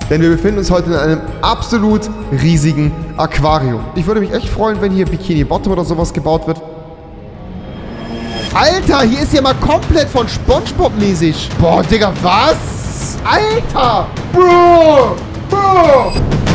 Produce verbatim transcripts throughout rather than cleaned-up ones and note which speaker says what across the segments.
Speaker 1: denn wir befinden uns heute in einem absolut riesigen Aquarium. Ich würde mich echt freuen, wenn hier Bikini Bottom oder sowas gebaut wird. Alter, hier ist ja mal komplett von SpongeBob mäßig. Boah, Digga, was? Alter! Bro! Bro!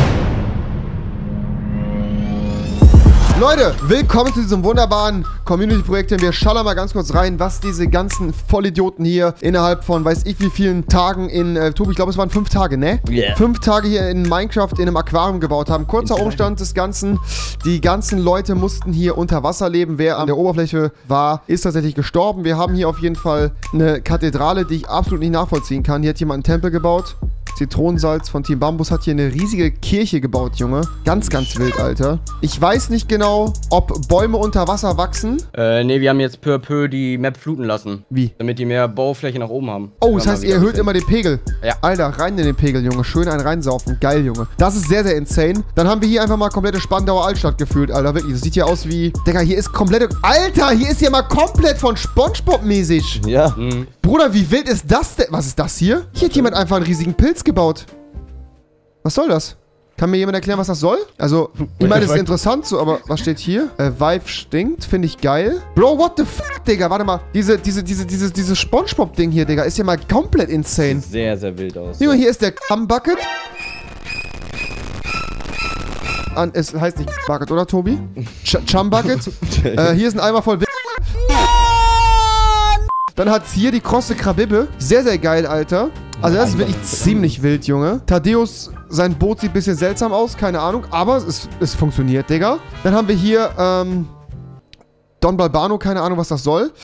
Speaker 1: Leute, willkommen zu diesem wunderbaren Community-Projekt. Wir schauen mal ganz kurz rein, was diese ganzen Vollidioten hier innerhalb von weiß ich wie vielen Tagen in, äh, Tobi, ich glaube es waren fünf Tage, ne? Yeah. Fünf Tage hier in Minecraft in einem Aquarium gebaut haben. Kurzer Umstand des Ganzen, die ganzen Leute mussten hier unter Wasser leben. Wer an der Oberfläche war, ist tatsächlich gestorben. Wir haben hier auf jeden Fall eine Kathedrale, die ich absolut nicht nachvollziehen kann. Hier hat jemand einen Tempel gebaut. Zitronensalz von Team Bambus hat hier eine riesige Kirche gebaut, Junge. Ganz, ganz wild, Alter. Ich weiß nicht genau, ob Bäume unter Wasser wachsen.
Speaker 2: Äh, nee, wir haben jetzt peu à peu die Map fluten lassen.
Speaker 1: Wie?
Speaker 2: Damit die mehr Baufläche nach oben haben.
Speaker 1: Oh, das heißt, ihr erhöht immer den Pegel.
Speaker 2: Ja.
Speaker 1: Alter, rein in den Pegel, Junge. Schön einen reinsaufen. Geil, Junge. Das ist sehr, sehr insane. Dann haben wir hier einfach mal komplette Spandauer Altstadt gefühlt, Alter. Wirklich, das sieht hier aus wie... Digga, hier ist komplette... Alter, hier ist ja mal komplett von SpongeBob mäßig.
Speaker 3: Ja.
Speaker 2: Mhm.
Speaker 1: Bruder, wie wild ist das denn? Was ist das hier? Hier hat jemand einfach einen riesigen Pilz gebaut. Was soll das? Kann mir jemand erklären, was das soll? Also, ich meine, das ist interessant so, aber was steht hier? Äh, Vibe stinkt, finde ich geil. Bro, what the fuck, Digga? Warte mal. Diese, diese, diese, diese, dieses SpongeBob-Ding hier, Digga, ist ja mal komplett insane.
Speaker 3: Sieht sehr, sehr wild aus.
Speaker 1: Junge, hier ist der Cum-Bucket. An, es heißt nicht Bucket, oder, Tobi? Ch Chum-Bucket. äh, hier ist ein Eimer voll... Dann hat es hier die krosse Krabibbe. Sehr, sehr geil, Alter. Also das ist wirklich ziemlich wild, Junge. Thaddeus, sein Boot sieht ein bisschen seltsam aus, keine Ahnung. Aber es, es funktioniert, Digga. Dann haben wir hier, ähm... Don Balbano, keine Ahnung, was das soll.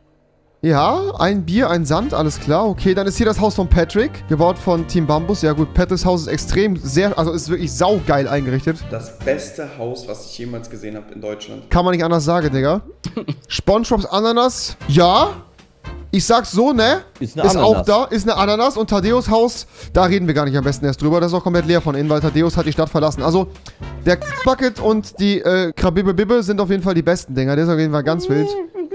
Speaker 1: Ja, ein Bier, ein Sand, alles klar. Okay, dann ist hier das Haus von Patrick, gebaut von Team Bambus. Ja gut, Patricks Haus ist extrem, sehr, also ist wirklich saugeil eingerichtet.
Speaker 4: Das beste Haus, was ich jemals gesehen habe in Deutschland.
Speaker 1: Kann man nicht anders sagen, Digga. SpongeBob's Ananas, ja. Ich sag's so, ne?
Speaker 3: Ist eine
Speaker 1: Ist
Speaker 3: Ananas.
Speaker 1: auch da, ist eine Ananas. Und Thaddeus Haus, da reden wir gar nicht am besten erst drüber. Das ist auch komplett leer von innen, weil Thaddeus hat die Stadt verlassen. Also, der Bucket und die äh, Krabibbe Bibbe sind auf jeden Fall die besten Dinger. Der ist auf jeden Fall ganz wild.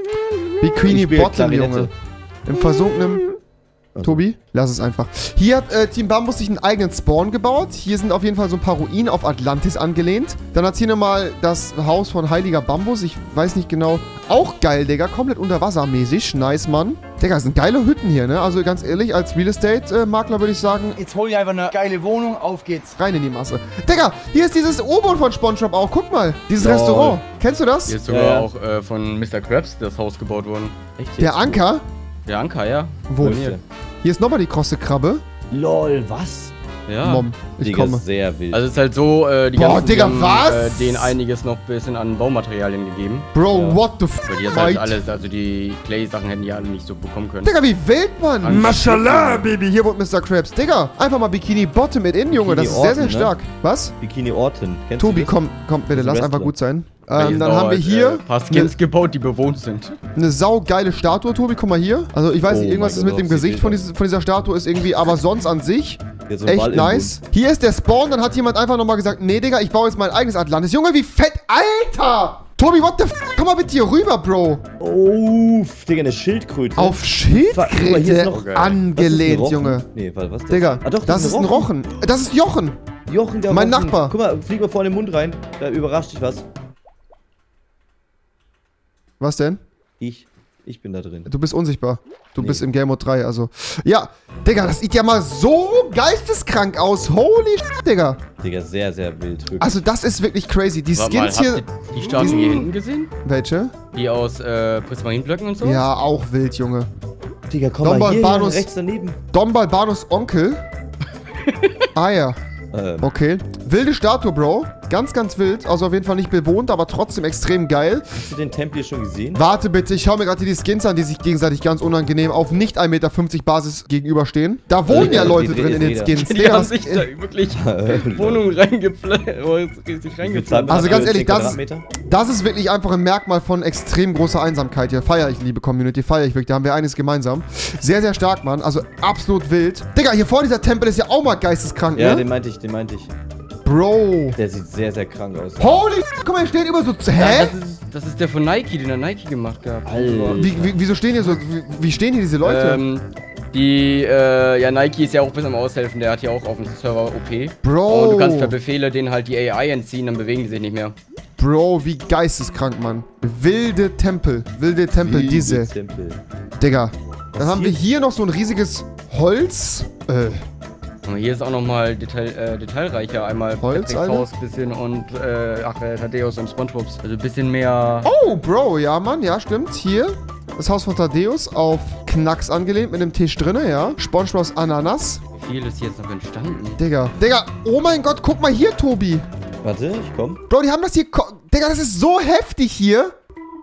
Speaker 1: Bikini Bottom, Junge. Im versunkenen... Tobi, lass es einfach. Hier hat äh, Team Bambus sich einen eigenen Spawn gebaut. Hier sind auf jeden Fall so ein paar Ruinen auf Atlantis angelehnt. Dann hat hier nochmal das Haus von Heiliger Bambus. Ich weiß nicht genau. Auch geil, Digga. Komplett unterwassermäßig. Nice, Mann. Digga, das sind geile Hütten hier, ne? Also ganz ehrlich, als Real Estate-Makler würde ich sagen...
Speaker 5: Jetzt hol ich einfach eine geile Wohnung, auf geht's.
Speaker 1: Rein in die Masse. Digga, hier ist dieses U-Boot von SpongeBob auch. Guck mal. Dieses
Speaker 3: Lol.
Speaker 1: Restaurant. Kennst du das?
Speaker 2: Hier ist sogar
Speaker 3: Ja.
Speaker 2: auch äh, von Mister Krabs das Haus gebaut worden.
Speaker 3: Echt
Speaker 1: Der
Speaker 3: jetzt?
Speaker 1: Anker.
Speaker 2: Der Anker, ja.
Speaker 1: Wo?
Speaker 2: Hier.
Speaker 1: Hier ist nochmal die krosse Krabbe.
Speaker 3: Lol, was?
Speaker 2: Ja.
Speaker 1: Mom, ich
Speaker 3: Digga,
Speaker 1: komme.
Speaker 3: sehr wild.
Speaker 2: Also es ist halt so, äh, die
Speaker 1: Boah,
Speaker 2: ganzen,
Speaker 1: Digga,
Speaker 2: die haben,
Speaker 1: was?
Speaker 2: Äh, denen einiges noch ein bisschen an Baumaterialien gegeben.
Speaker 1: Bro,
Speaker 3: Ja.
Speaker 1: what the f***?
Speaker 2: Weil die das halt alles, also die Clay-Sachen hätten die alle nicht so bekommen können.
Speaker 1: Digga, wie wild, Mann.
Speaker 2: An
Speaker 1: Mashallah, Baby. Hier wohnt Mister Krabs. Digga, einfach mal Bikini Bottom mit in, Junge. Das ist sehr, sehr
Speaker 3: Bikini Orton,
Speaker 1: stark. Was?
Speaker 3: Bikini Orton. Kennst
Speaker 1: Tobi,
Speaker 3: du das?
Speaker 1: komm, komm, bitte,
Speaker 3: Das ist
Speaker 1: lass
Speaker 3: ein
Speaker 1: einfach
Speaker 3: Wrestler.
Speaker 1: gut sein.
Speaker 2: Weil
Speaker 1: Ähm,
Speaker 2: hier
Speaker 1: dann
Speaker 2: sind
Speaker 1: haben
Speaker 2: auch
Speaker 1: wir
Speaker 2: halt,
Speaker 1: hier
Speaker 2: äh, ein paar Skins gebaut, die bewohnt sind.
Speaker 1: eine saugeile Statue, Tobi. Guck mal hier. Also, ich weiß
Speaker 3: Oh
Speaker 1: nicht, irgendwas
Speaker 3: mein
Speaker 1: ist mit
Speaker 3: Gott,
Speaker 1: dem
Speaker 3: sieht
Speaker 1: Gesicht
Speaker 3: wild
Speaker 1: von,
Speaker 3: aus.
Speaker 1: dieses, von dieser Statue ist irgendwie, aber sonst an sich
Speaker 3: Ja, so ein
Speaker 1: echt
Speaker 3: Ball im
Speaker 1: nice. Hier ist der Spawn, dann hat jemand einfach nochmal gesagt, nee, Digga, ich baue jetzt mein eigenes Atlantis. Junge, wie fett, Alter! Tobi, what the f***? Komm mal bitte hier rüber, Bro.
Speaker 3: Oh, Digga, eine Schildkröte.
Speaker 1: Auf
Speaker 3: Guck mal, hier ist
Speaker 1: Schildkröte
Speaker 3: noch-
Speaker 1: angelehnt,
Speaker 3: Was ist ein
Speaker 1: Junge.
Speaker 3: Rochen? Nee, warte, was ist das?
Speaker 1: Digga,
Speaker 3: Ah, doch,
Speaker 1: das ist ein Rochen. Das ist Jochen.
Speaker 3: Jochen, der
Speaker 1: Mein
Speaker 3: Rochen.
Speaker 1: Nachbar.
Speaker 3: Guck mal, flieg mal vorne in den Mund rein. Da überrascht dich was.
Speaker 1: Was denn?
Speaker 3: Ich. Ich bin da drin.
Speaker 1: Du bist unsichtbar. Du
Speaker 3: Nee.
Speaker 1: bist im Game Mode drei, also. Ja, Digga, das sieht ja mal so geisteskrank aus. Holy shit, Digga.
Speaker 3: Digga, sehr, sehr wild. Wirklich.
Speaker 1: Also, das ist wirklich crazy. Die
Speaker 2: Warte mal,
Speaker 1: Skins hier...
Speaker 2: habt ihr die Statuen hier hinten gesehen?
Speaker 1: Welche?
Speaker 2: Die aus äh, Prismarinblöcken und so?
Speaker 1: Ja, auch wild, Junge.
Speaker 3: Digga, komm
Speaker 1: Don
Speaker 3: mal hier,
Speaker 1: Balbanos-
Speaker 3: rechts daneben.
Speaker 1: Don Balbanos Onkel. Ah ja,
Speaker 3: Ähm,
Speaker 1: okay. Wilde Statue, Bro. Ganz, ganz wild. Also auf jeden Fall nicht bewohnt, aber trotzdem extrem geil.
Speaker 3: hast du den Tempel hier schon gesehen?
Speaker 1: Warte bitte, ich schau mir gerade die Skins an, die sich gegenseitig ganz unangenehm auf nicht ein Meter fünfzig Basis gegenüberstehen. Da wohnen ja
Speaker 3: die-
Speaker 1: Leute
Speaker 3: die-
Speaker 1: drin in den
Speaker 3: die-
Speaker 1: Skins.
Speaker 2: Die
Speaker 1: Digga,
Speaker 2: haben
Speaker 1: was-
Speaker 2: sich da wirklich Wohnungen reingepflanzt. reingepflanzt.
Speaker 1: Also ganz
Speaker 3: Für
Speaker 1: ehrlich,
Speaker 3: zehn
Speaker 1: das-
Speaker 3: Quadratmeter?
Speaker 1: Das ist wirklich einfach ein Merkmal von extrem großer Einsamkeit hier. Feier ich, liebe Community, feier ich wirklich. Da haben wir eines gemeinsam. Sehr, sehr stark, Mann. Also absolut wild. Digga, hier vor dieser Tempel ist ja auch mal geisteskrank,
Speaker 3: Ja,
Speaker 1: ne?
Speaker 3: den meinte ich, den meinte ich.
Speaker 1: Bro.
Speaker 3: Der sieht sehr, sehr krank aus.
Speaker 1: Holy, guck mal, hier steht immer so,
Speaker 2: Ja,
Speaker 1: hä?
Speaker 2: das, ist, das ist der von Nike, den er Nike gemacht gehabt.
Speaker 3: Alter.
Speaker 1: Wie, wie, wieso stehen hier so, wie, wie stehen hier diese Leute?
Speaker 2: Ähm, Die, äh, ja, Nike ist ja auch ein bisschen am Aushelfen, der hat ja auch auf dem Server O P.
Speaker 1: Bro.
Speaker 2: Und du kannst per Befehle denen halt die A I entziehen, dann bewegen die sich nicht mehr.
Speaker 1: Bro, wie geisteskrank, Mann. Wilde Tempel. Wilde Tempel,
Speaker 3: Wilde
Speaker 1: diese.
Speaker 3: Tempel.
Speaker 1: Digga. Dann
Speaker 3: Was
Speaker 1: haben wir
Speaker 3: hier?
Speaker 1: hier noch so ein riesiges Holz. Äh,
Speaker 2: Aber hier ist auch nochmal Detail, äh, detailreicher. Einmal
Speaker 1: Holz,
Speaker 2: Patricks
Speaker 1: Alter?
Speaker 2: Haus bisschen und, äh, ach, äh, Thaddeus und Spongebobs. Also ein bisschen mehr...
Speaker 1: Oh, Bro, ja, Mann, ja, stimmt. Hier, das Haus von Thaddeus auf Knacks angelehnt mit einem Tisch drinne, ja. SpongeBob's Ananas.
Speaker 2: Wie viel ist hier jetzt noch entstanden?
Speaker 1: Digga. Digga, oh mein Gott, guck mal hier, Tobi.
Speaker 3: Warte, ich komm.
Speaker 1: Bro, die haben das hier... ko- Digga, das ist so heftig hier.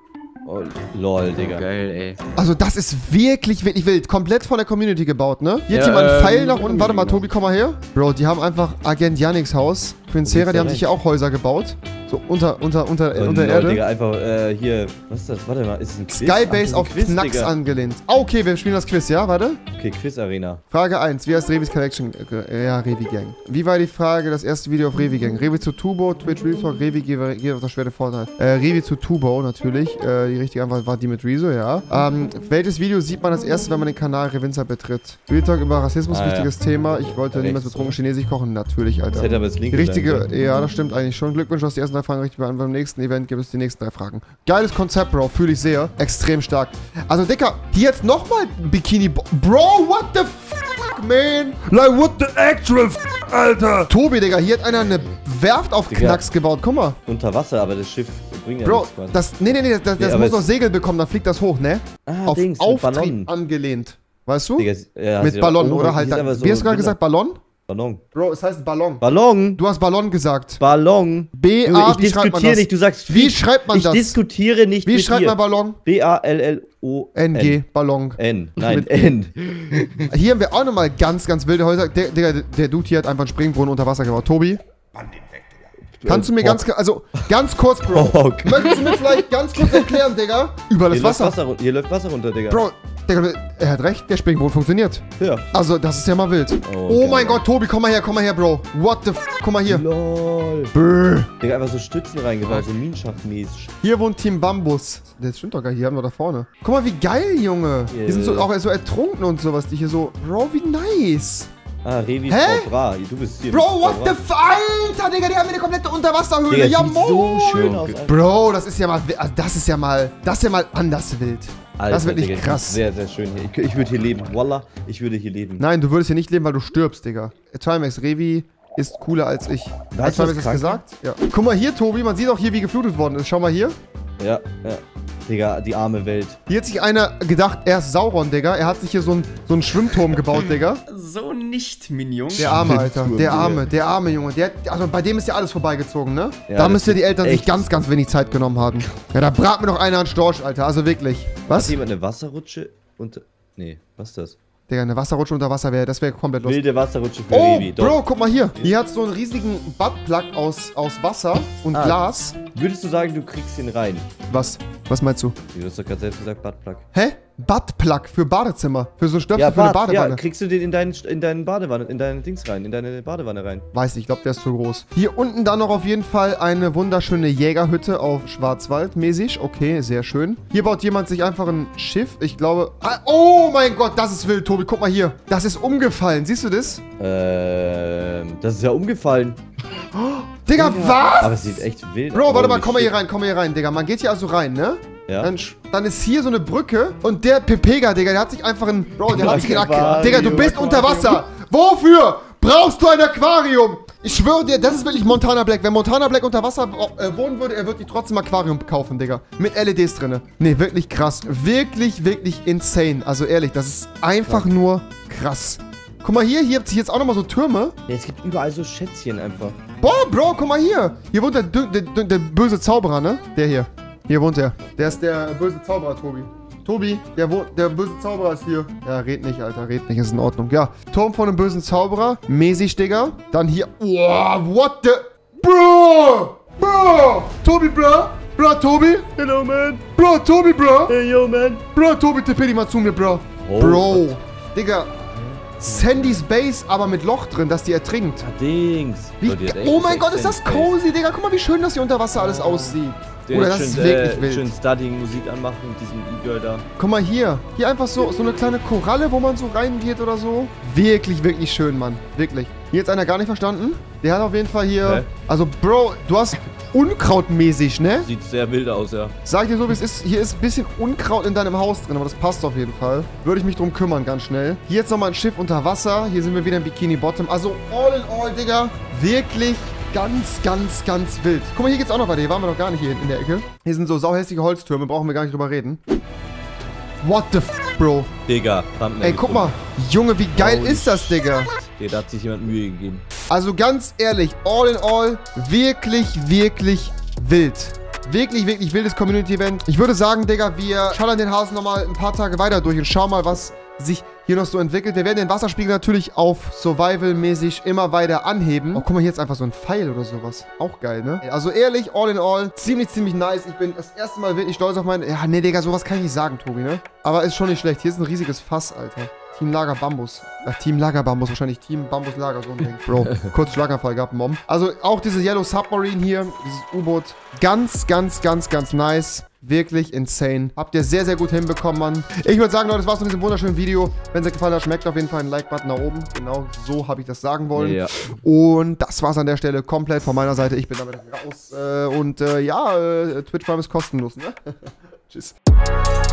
Speaker 3: Oh, lol, Digga.
Speaker 2: Geil, ey.
Speaker 1: Also, das ist wirklich, wirklich wild. Komplett von der Community gebaut, ne? Hier
Speaker 2: Ja,
Speaker 1: hat jemand einen
Speaker 2: ähm,
Speaker 1: Pfeil nach unten. Warte mal,
Speaker 2: genau.
Speaker 1: Tobi, komm mal her. Bro, die haben einfach Agent Yannicks Haus. Princera,
Speaker 3: geht's
Speaker 1: die
Speaker 3: da
Speaker 1: haben sich hier auch Häuser gebaut. So unter, unter, unter,
Speaker 3: Oh,
Speaker 1: unter
Speaker 3: lol,
Speaker 1: Erde.
Speaker 3: Digga, einfach, äh, hier. Was ist das? Warte mal, ist es ein Quiz? Ach, das
Speaker 1: Skybase
Speaker 3: ist ein
Speaker 1: auf
Speaker 3: Quiz,
Speaker 1: Knacks
Speaker 3: Digga.
Speaker 1: angelehnt. Ah, okay, wir spielen das Quiz, ja? Warte.
Speaker 3: Okay, Quiz-Arena.
Speaker 1: Frage eins. Wie heißt Revis Collection? Äh, ja, Revi Gang. Wie war die Frage, das erste Video auf Revi Gang? Revi zu Tubo, Twitch Real Talk, Revi geht geht auf das schwere Vorteil. Äh, Revi zu Tubo, natürlich. Äh, die richtige Antwort war die mit Rezo, ja. Ähm, welches Video sieht man als erstes, wenn man den Kanal Revinza betritt? Real Talk über Rassismus,
Speaker 3: Ah, ja.
Speaker 1: wichtiges Thema. Ich wollte
Speaker 3: Ja,
Speaker 1: niemals
Speaker 3: rechts,
Speaker 1: betrunken
Speaker 3: oder?
Speaker 1: Chinesisch kochen. Natürlich,
Speaker 3: Das
Speaker 1: Alter.
Speaker 3: hätte aber das linke
Speaker 1: Die richtige,
Speaker 3: sein können.
Speaker 1: ja, das stimmt eigentlich schon. Glückwunsch, du hast die ersten drei Fragen richtig beantwortet. Beim nächsten Event gibt es die nächsten drei Fragen. Geiles Konzept, Bro. Fühle ich sehr. Extrem stark. Also, Dicker, hier jetzt nochmal Bikini. Bo Bro, what the fuck, man? Like, what the actual f Alter? Tobi, Digga, hier hat einer eine Werft auf
Speaker 3: Digga.
Speaker 1: Knacks gebaut. Guck mal.
Speaker 3: Unter Wasser, aber das Schiff bringt ja
Speaker 1: Bro,
Speaker 3: nichts quasi.
Speaker 1: das, nee, nee, nee, das, das
Speaker 3: Nee, aber
Speaker 1: muss noch
Speaker 3: es-
Speaker 1: Segel bekommen, dann fliegt das hoch, ne?
Speaker 3: Ah,
Speaker 1: Auf
Speaker 3: Dings, mit
Speaker 1: Auftrieb
Speaker 3: Ballon.
Speaker 1: angelehnt. Weißt du?
Speaker 3: Digga, ja,
Speaker 1: Mit
Speaker 3: sie-
Speaker 1: Ballon,
Speaker 3: oh,
Speaker 1: oder
Speaker 3: hier
Speaker 1: halt.
Speaker 3: ist einfach
Speaker 1: Wie
Speaker 3: so
Speaker 1: hast du gerade
Speaker 3: Dinger.
Speaker 1: gesagt? Ballon?
Speaker 3: Ballon.
Speaker 1: Bro, es heißt Ballon.
Speaker 3: Ballon.
Speaker 1: Du hast Ballon gesagt.
Speaker 3: Ballon.
Speaker 1: B
Speaker 3: Junge,
Speaker 1: A,
Speaker 3: ich
Speaker 1: wie schreibt man
Speaker 3: diskutiere
Speaker 1: das?
Speaker 3: nicht, du sagst
Speaker 1: Wie
Speaker 3: Flieg.
Speaker 1: schreibt man
Speaker 3: ich
Speaker 1: das?
Speaker 3: Ich diskutiere nicht
Speaker 1: Wie
Speaker 3: mit
Speaker 1: schreibt
Speaker 3: dir.
Speaker 1: man Ballon?
Speaker 3: B A L L O
Speaker 1: N G, Ballon.
Speaker 3: N. Nein,
Speaker 1: Mit-
Speaker 3: N.
Speaker 1: Hier haben wir auch nochmal ganz, ganz wilde Häuser. Der, der, der Dude hier hat einfach einen Springbrunnen unter Wasser gebaut. Tobi? Kannst du mir ganz, also ganz kurz, Bro.
Speaker 3: Bock.
Speaker 1: Möchtest du mir vielleicht ganz kurz erklären, Digga? Über das
Speaker 3: Hier läuft,
Speaker 1: Wasser.
Speaker 3: Wasser, run- hier läuft Wasser runter, Digga.
Speaker 1: Bro, Digga, er hat recht, der Springbrunnen funktioniert.
Speaker 3: Ja.
Speaker 1: Also, das ist ja mal wild.
Speaker 3: Oh,
Speaker 1: Oh,
Speaker 3: geil.
Speaker 1: mein Gott, Tobi, komm mal her, komm mal her, Bro. What the f... Guck mal hier.
Speaker 3: Lol.
Speaker 1: Brr.
Speaker 3: Digga, einfach so Stützen reingebaut, so Minenschachtmäßig.
Speaker 1: Hier wohnt Team Bambus. Das stimmt doch gar nicht, hier haben wir da vorne. Guck mal, wie geil, Junge. Die sind so,
Speaker 3: Yeah.
Speaker 1: auch so ertrunken und sowas. Die hier so... Bro, wie nice.
Speaker 3: Ah, Revi
Speaker 1: Hä?
Speaker 3: Frau Bra. Du bist hier.
Speaker 1: Bro,
Speaker 3: mit
Speaker 1: what
Speaker 3: Frau
Speaker 1: the
Speaker 3: Bra.
Speaker 1: f... Alter, Digga, die haben hier eine komplette Unterwasserhöhle.
Speaker 3: Digga,
Speaker 1: Ja,
Speaker 3: sieht so
Speaker 1: moin.
Speaker 3: schön aus, Alter.
Speaker 1: Bro, das ist ja mal... also Das ist ja mal... Das ist ja mal anders wild.
Speaker 3: Alter,
Speaker 1: das ist wirklich
Speaker 3: Digga,
Speaker 1: krass.
Speaker 3: Sehr, sehr schön hier. Ich, ich würde hier leben. Wallah, ich würde hier leben.
Speaker 1: Nein, du würdest hier nicht leben, weil du stirbst, Digga. Trimax, Revi ist cooler als ich. Hat
Speaker 3: Weißt du,
Speaker 1: Trimax
Speaker 3: was
Speaker 1: das
Speaker 3: krank
Speaker 1: gesagt? Ja. Guck mal hier, Tobi, man sieht auch hier, wie geflutet worden ist. Schau mal hier.
Speaker 3: Ja, ja. Digga, die arme Welt.
Speaker 1: Hier hat sich einer gedacht, er ist Sauron, Digga. Er hat sich hier so einen so einen Schwimmturm gebaut, Digga.
Speaker 4: So nicht, Minion.
Speaker 1: Der Arme, Alter.
Speaker 3: Schwimmturm,
Speaker 1: Der
Speaker 3: Digga.
Speaker 1: Arme, der arme Junge. Der, also bei dem ist ja alles vorbeigezogen, ne?
Speaker 3: Ja,
Speaker 1: da
Speaker 3: das
Speaker 1: müsste die
Speaker 3: ist
Speaker 1: Eltern sich
Speaker 3: echt-
Speaker 1: ganz, ganz wenig Zeit genommen haben. Ja, da brat mir noch einer an Storch, Alter. Also wirklich.
Speaker 3: Hat
Speaker 1: Was?
Speaker 3: jemand eine Wasserrutsche unter... Nee, was ist das?
Speaker 1: Digga, eine Wasserrutsche unter Wasser wäre, das wäre komplett lustig.
Speaker 3: Wilde Wasserrutsche für
Speaker 1: Oh,
Speaker 3: Revi. Doch.
Speaker 1: Bro, guck mal hier. Hier hat so einen riesigen Buttplug aus, aus Wasser und
Speaker 3: Ah.
Speaker 1: Glas.
Speaker 3: Würdest du sagen, du kriegst ihn rein?
Speaker 1: Was? Was meinst du?
Speaker 3: Du hast doch gerade selbst gesagt, Buttplug.
Speaker 1: Hä? Buttplug für Badezimmer. Für so Stöpsel
Speaker 3: Ja,
Speaker 1: für eine
Speaker 3: Bad,
Speaker 1: Badewanne.
Speaker 3: ja, kriegst du den in deinen, in deinen Badewanne, in deine Dings rein, in deine Badewanne rein.
Speaker 1: Weiß nicht, ich glaube, der ist zu groß. Hier unten dann noch auf jeden Fall eine wunderschöne Jägerhütte auf Schwarzwald mäßig. Okay, sehr schön. Hier baut jemand sich einfach ein Schiff. Ich glaube... Ah, oh mein Gott, das ist wild, Tobi. Guck mal hier. Das ist umgefallen. Siehst du das?
Speaker 3: Ähm, das ist ja umgefallen.
Speaker 1: Digga, was?
Speaker 3: Aber es sieht echt wild aus.
Speaker 1: Bro, warte mal,
Speaker 3: Holy
Speaker 1: komm mal hier
Speaker 3: shit.
Speaker 1: rein, komm mal hier rein, Digga. Man geht hier also rein, ne?
Speaker 3: Ja.
Speaker 1: Dann, sch- dann ist hier so eine Brücke und der Pepega, Digga, der hat sich einfach ein... Bro, der hat sich ein Aquarium.
Speaker 3: Aquarium,
Speaker 1: Digga, du bist unter Wasser. Wofür brauchst du ein Aquarium? Ich schwöre dir, das ist wirklich Montana Black. Wenn Montana Black unter Wasser äh, wohnen würde, er würde sich trotzdem ein Aquarium kaufen, Digga. Mit L E Ds drinne. Nee, wirklich krass. Wirklich, wirklich insane. Also ehrlich, das ist einfach nur krass. Guck mal hier, hier habt ihr jetzt auch nochmal so Türme.
Speaker 3: Ja, es gibt überall so Schätzchen einfach.
Speaker 1: Boah, Bro, guck mal hier. Hier wohnt der, der, der, der böse Zauberer, ne? Der hier. Hier wohnt er. Der ist der böse Zauberer, Tobi. Tobi, der, wohnt, der böse Zauberer ist hier. Ja, red nicht, Alter, red nicht, ist in Ordnung. Ja, Turm von einem bösen Zauberer. Mäßig, Digga. Dann hier. Wow, what the... Bro! Bro! Tobi, bro! Bro, Tobi!
Speaker 3: Hello, man.
Speaker 1: Bro, Tobi, bro!
Speaker 3: Hey, yo, man.
Speaker 1: Bro, Tobi, tippe dich mal zu mir, Bro.
Speaker 3: Oh,
Speaker 1: Bro. Digga. Sandy's Base, aber mit Loch drin, dass die ertrinkt.
Speaker 3: Ah, Dings.
Speaker 1: Wie,
Speaker 3: Leute, die hat echt
Speaker 1: oh mein
Speaker 3: echt
Speaker 1: Gott, ist das
Speaker 3: Space.
Speaker 1: cozy, Digga. Guck mal, wie schön das hier unter Wasser alles aussieht.
Speaker 3: Den
Speaker 1: Oder das
Speaker 3: schön,
Speaker 1: ist wirklich
Speaker 3: äh,
Speaker 1: wild.
Speaker 3: schön Studying Musik anmachen mit diesem E-Girl da.
Speaker 1: Guck mal hier. Hier einfach so, so eine kleine Koralle, wo man so reingeht oder so. Wirklich, wirklich schön, Mann. Wirklich. Hier hat einer gar nicht verstanden. Der hat auf jeden Fall hier...
Speaker 3: Hä?
Speaker 1: Also, Bro, du hast unkrautmäßig, ne?
Speaker 3: Sieht sehr wild aus, ja.
Speaker 1: Sag dir so, wie es ist. Hier ist ein bisschen Unkraut in deinem Haus drin, aber das passt auf jeden Fall. Würde ich mich drum kümmern, ganz schnell. Hier jetzt nochmal ein Schiff unter Wasser. Hier sind wir wieder im Bikini Bottom. Also, all in all, Digga. Wirklich ganz, ganz, ganz wild. Guck mal, hier geht's auch noch weiter. Hier waren wir noch gar nicht hier in der Ecke. Hier sind so sauhässige Holztürme. Brauchen wir gar nicht drüber reden. What the f, Bro?
Speaker 3: Digga, Thumbnail
Speaker 1: Ey, guck
Speaker 3: gefunden.
Speaker 1: mal. Junge, wie geil
Speaker 3: Holy
Speaker 1: ist das, Digga?
Speaker 3: Okay, da hat sich jemand Mühe gegeben.
Speaker 1: Also ganz ehrlich, all in all, wirklich, wirklich wild. Wirklich, wirklich wildes Community-Event. Ich würde sagen, Digga, wir schallern den Hasen nochmal ein paar Tage weiter durch und schauen mal, was sich hier noch so entwickelt. Wir werden den Wasserspiegel natürlich auf Survival-mäßig immer weiter anheben. Oh, guck mal, hier ist einfach so ein Pfeil oder sowas. Auch geil, ne? Also ehrlich, all in all, ziemlich, ziemlich nice. Ich bin das erste Mal wirklich stolz auf meinen... Ja, nee, Digga, sowas kann ich nicht sagen, Tobi, ne? Aber ist schon nicht schlecht. Hier ist ein riesiges Fass, Alter. Team Lager Bambus. Äh, Team Lager Bambus, wahrscheinlich Team Bambus Lager, so ein Ding. Bro, kurz Schlaganfall gehabt, Mom. Also auch dieses Yellow Submarine hier, dieses U-Boot. Ganz, ganz, ganz, ganz nice. Wirklich insane. Habt ihr sehr, sehr gut hinbekommen, Mann. Ich würde sagen, Leute, das war's mit diesem wunderschönen Video. Wenn es euch gefallen hat, schmeckt auf jeden Fall einen Like-Button nach oben. Genau so habe ich das sagen wollen.
Speaker 3: Ja.
Speaker 1: Und das war's an der Stelle komplett von meiner Seite. Ich bin damit raus. Äh, und äh, ja, äh, Twitch Prime ist kostenlos, ne? Tschüss.